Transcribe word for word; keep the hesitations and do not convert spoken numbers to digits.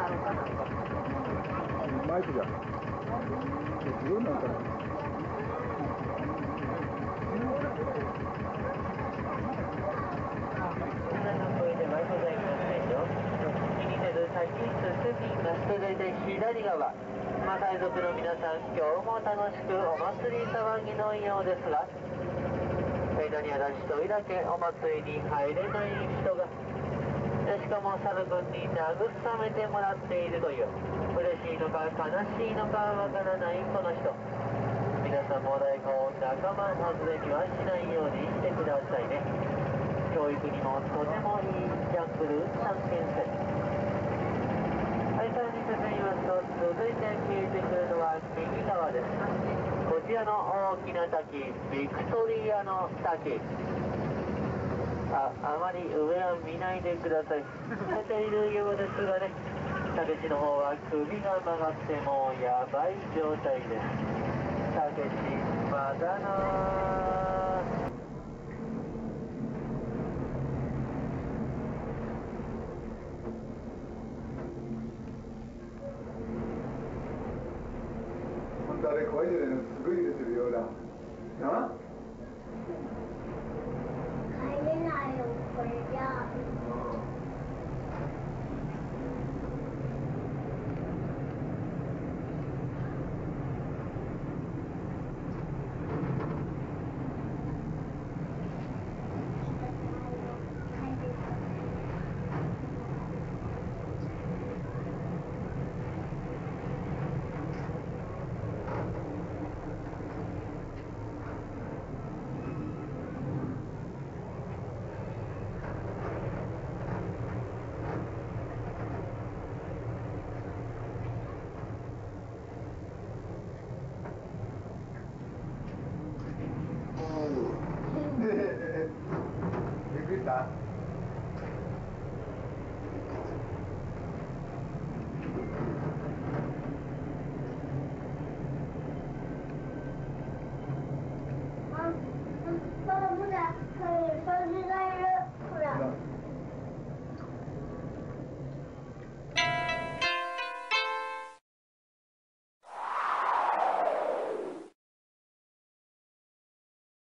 マイクじゃん。自分なんかな。 皆さんこれではございませんよ。右手の先進みますと大体左側。マサイ族の皆さん、今日も楽しくお祭り騒ぎのようですが、間には一人だけお祭りに入れない人が、しかも猿君に慰めてもらっているという、嬉しいのか悲しいのかわからないこの人。皆さんも太鼓を仲間外れにはしないようにしてくださいね。教育にもとてもいいジャングル探検船。はい、さらに進みますと、続いて見えてくるのは右側です。こちらの大きな滝、ビクトリアの滝。あ、あまり上は見ないでください。出ているようですがね、たけしの方は首が曲がってもうやばい状態です。たけし、まだなー。 本当あれ怖いじゃないの、すごい揺れてるようだ。なあ？ 帰れないよ、これじゃ。 びっくりした？